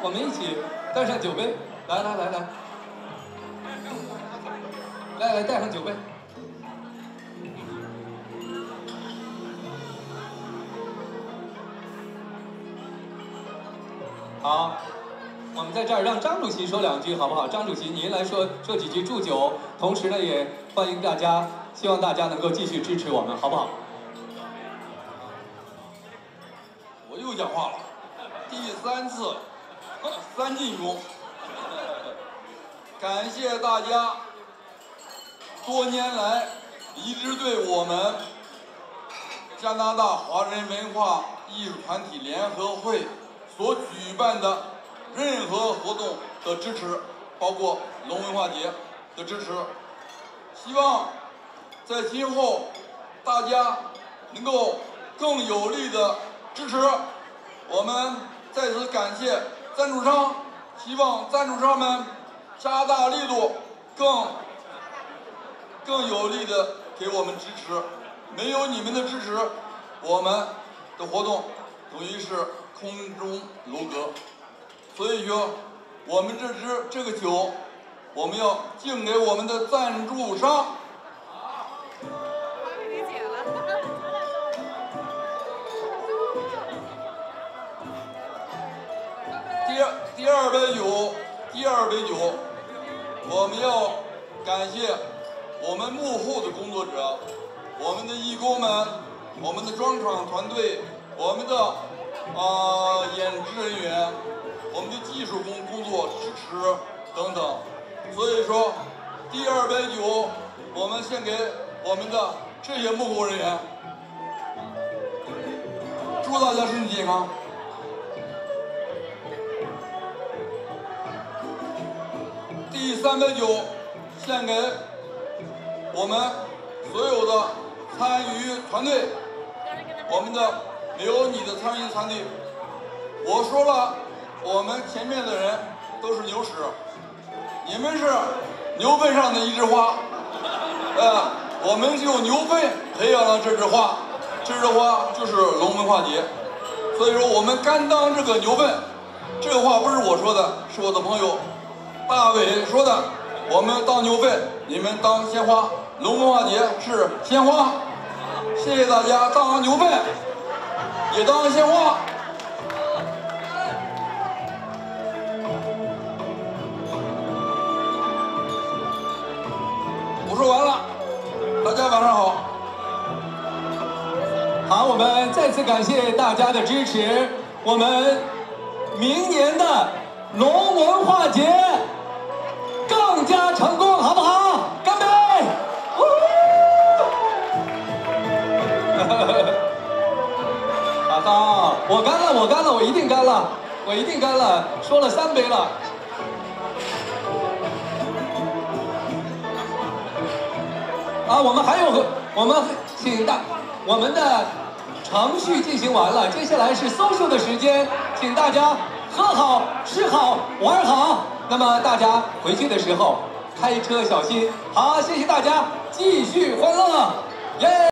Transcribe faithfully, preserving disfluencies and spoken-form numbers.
我们一起带上酒杯，来来来来，来来带上酒杯。好，我们在这儿让张主席说两句，好不好？张主席，您来说说几句祝酒，同时呢，也欢迎大家，希望大家能够继续支持我们，好不好？ 我又讲话了，第三次，三进宫。感谢大家多年来一直对我们加拿大华人文化艺术团体联合会所举办的任何活动的支持，包括龙文化节的支持。希望在今后大家能够更有力的支持。我们在此感谢赞助商，希望赞助商们加大力度，更更有力的给我们支持。没有你们的支持，我们的活动等于是空中楼阁。所以说，我们这支这个酒，我们要敬给我们的赞助商。 理解了。 第二第二杯酒，第二杯酒，我们要感谢我们幕后的工作者，我们的义工们，我们的装场团队，我们的啊、呃、演职人员，我们的技术工工作支持等等。所以说，第二杯酒我们献给我们的这些幕后人员，祝大家身体健康。第三杯酒献给我们所有的参与团队，我们的没有你的参与团队。我说了，我们前面的人都是牛屎，你们是牛粪上的一枝花，呃，我们是用牛粪培养了这枝花，这枝花就是龙文化节。所以说，我们甘当这个牛粪。这个话不是我说的，是我的朋友大伟说的。我们当牛粪，你们当鲜花。龙文化节是鲜花，谢谢大家。当牛粪也当鲜花。我说完了，大家晚上好。 好，我们再次感谢大家的支持，我们明年的龙文化节更加成功，好不好？干杯！哈哈，我干了，我干了，我一定干了，我一定干了，说了三杯了。啊，我们还有，我们请大，我们的程序进行完了，接下来是social的时间，请大家喝好、吃好、玩好。那么大家回去的时候开车小心。好，谢谢大家，继续欢乐，耶！